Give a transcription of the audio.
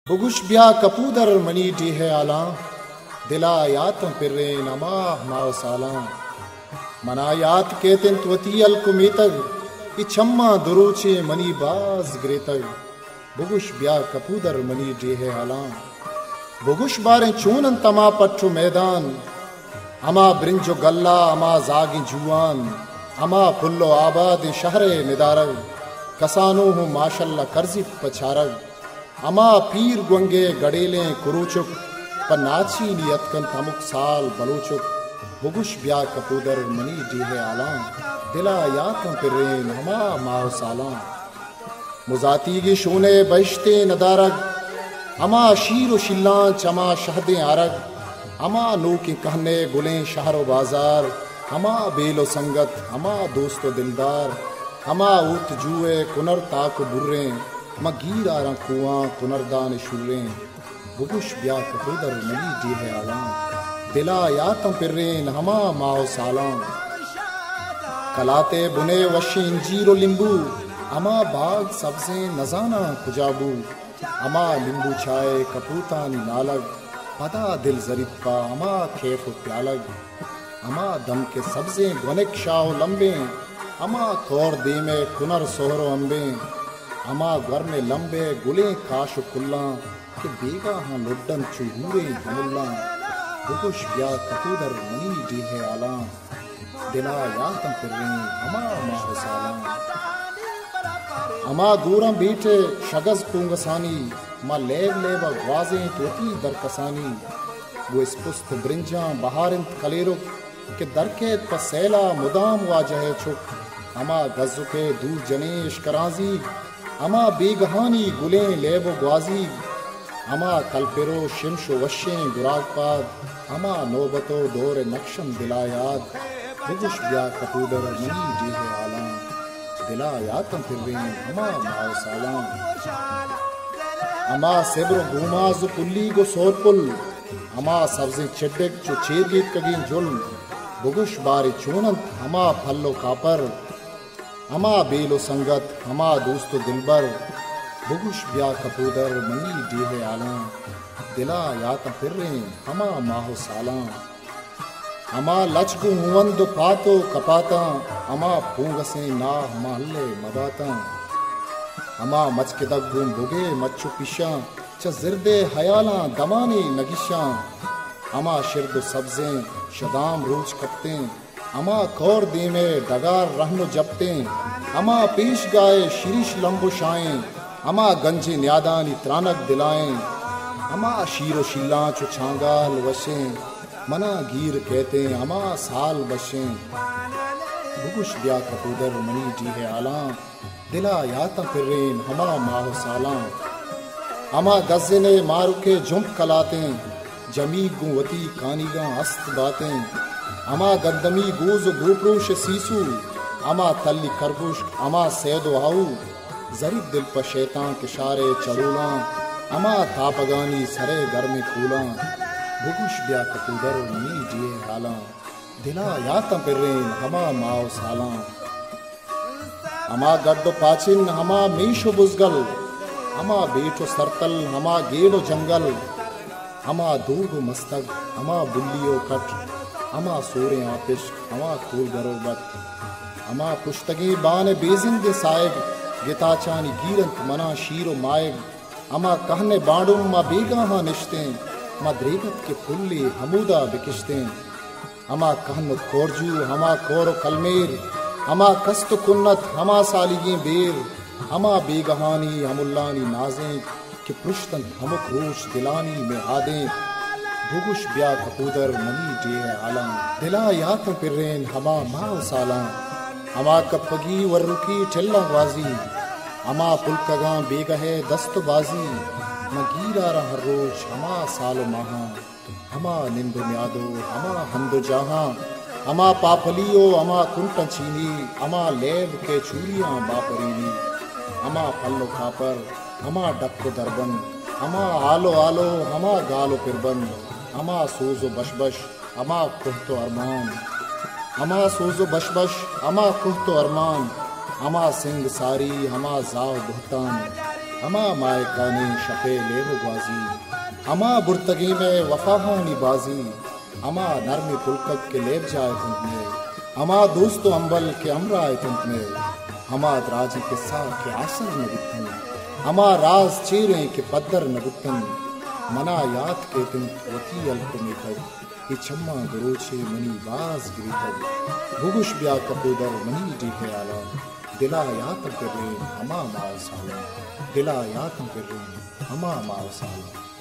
बुगुश ब्या कपूदर money D है आला दिला यातम पिर्रे नमा माओ साला मना यात केतिन त्वती अलकुमीतग इछम्मा दुरूचे मनी बाज ग्रेतग बुगुश ब्या कपूदर मनी डी है आला बुगुश बारे चूनन तमा पट्टू मैदान अमा ब्रिंजो गल्ला अमा जागी जुआन अमा फुल्लो आबाद शहरे निदारग कसानो हूँ माशल्ला कर्जी पछारग अमा पीर गुंगे गड़ेले कुरुचुक पनाची नियत कन तमुक साल बलोचुक बुगुश ब्या कपूदर मनी डीहे आला दिला यातम पिर्रेन हमा माओ साला मुजाती की शूने बहिश्ते नदारग अमा शीर शिल्ला चमा शहदे आरग अमा नो के कहने गुले शहरो बाजार अमा बेलो संगत अमा दोस्तो दिलदार अमा उत जुए कुनर ताक बुर्रे मगीर आरा कुआं कुनरदान शुर्रे बुगुश ब्या कपूदर मनी डी है आला दिला यातम पिर्रेन हमा माओ साला कलाते बुने वशी इंजीरो लिंबू अमा बाग सबसे नजाना खुजाबू अमा लिंबू छाए कपूतानी नालग पदा दिल जरिपा अमा खेफ प्यालग अमा दम के सब्जे गनिक शाह लंबे अमा खौर दे में कुनर सोहरो अम्बे अमा घर में लंबे गुले काश कुल्ला के बेगा हाँ लुड्डन चूहूरे हमुल्ला बुगुश ब्या कपूदर मनी डी है आला दिला यातम पिर्रे अमा माह साला अमा दूरम बेटे शगज पुंगसानी मा लेव लेवा ग्वाजे तोती दरकसानी वो स्पुस्त ब्रिंजा बहारिंत कलेरुक के दरकेत पसेला मुदाम वाजह छुक अमा गजुके दूर जनेश कराजी अमा बेगहानी गुले लेबो ग्वाजी अमा कलपेरो शिमशो वशे गुरागपाद अमा नौबतो दौर नक्शम दिला याद बुगुश ब्या कपूदर मनी डी है आला दिला यातम फिर्रेन अमा माओ साला अमा सेब्रो गुमाज पुल्ली गो सोरपुल अमा सब्जे चड्डेक चो चेरगीत कगीन जुल बुगुश बारी चूनंत अमा फल्लो कापर अमा बेलो संगत अमा दोस्तो दिलबर बुगुश ब्या कपूदर मनी डी है आला दिला यातम फिर्रे अमा माहो साला अमा लचगु हुवंदु पातो कपाता अमा पूंगसे ना महल्ले मबाता अमा मचके दगुम बुगे मच्चु पिशा च जिरदे हयाला दमानी नगिशा अमा शिरदु सब्जे शदाम रोज कपते अमा कौर दीमे डगार रहनो जपते अमा पेश गाए शिरीश लंबो शाएं अमा गंजे न्यादानी त्रानक दिलाएं अमा शीरो शिल्ला चो छांगाल वशे मना गीर कहते अमा साल बशे बुगुश ब्या कपूदर मनी डी है आला दिला यातम फिर्रेन हमा माहो साला अमा गज़े ने मारुके झुंप कलाते जमी गुवती कानीगा अस्त बातें अमा गंदमी गोज गोप्रोश सीसू अमा तल्ली खरगोश अमा सैदो हाउ जरीब दिल पर शैतान के शारे चरूला अमा तापगानी सरे घर में कूला बुगुश ब्या कपूदर मनी डी हाला दिला यातम पिर्रेन हमा माओ साला अमा गड्डो पाचिन हमा मीशो बुजगल अमा बेटो सरतल हमा गेडो जंगल अमा दूगो मस्तक अमा बुल्लियो कट अमा सोरे आतिश अमा खूल गरोबत अमा पुश्तगी बान बेजिन दे सायग गिताचानी गीरंत मना शीरो मायग अमा कहने बांडुम मा बेगा हाँ निश्ते मा द्रेगत के पुल्ली हमूदा बिकिश्ते अमा कहन कोरजू हमा कोरो कलमेर अमा कस्त कुन्नत हमा सालिगी बेर अमा बेगहानी हमुल्लानी नाजे के पुश्तन हमुक रोश दिलानी में आदे बुगुश ब्या कपूदर मनी डी है आला दिला यातम पिर्रेन हमा माओ साला अमा कपगी वर्रुकी ठेल्ला वाजी अमा पुलकगा बेगहे दस्त बाजी मगीरा हर रोज हमा सालो महा हमा निंदो म्यादो हमा हमदो जहां अमा पापलियो अमा कुंट चीनी अमा लेव के चूरियां बापरीनी अमा पल्लो खापर अमा डक्को दरबन अमा आलो आलो हमा गालो पिरबन अमा सोजो बशबश अमा कुहतो अरमान अमा सोजो बशबश अमा कुहतो अरमान अमा सिंग सारी हमा जाओ बुहतान अमा माए काने शपे लेव बाजी अमा बुर्तगी में वफाहानी बाजी अमा नरमी पुलकक के लेब जाए तुम में अमा दोस्तों अंबल के अमराए तुम में अमा दराजी के साथ के आसर न गुत्तन अमा राज चीरे के पद्दर न गुत्तन मना याद के तुम वती अल्पमी तक इचम्मा गरोचे मनी बाज गिरी तक भुगुश ब्या कपूदर मनी डी है आला दिला यातम कर रहे हमा माव साला दिला यातम कर रहे हमा माव साला।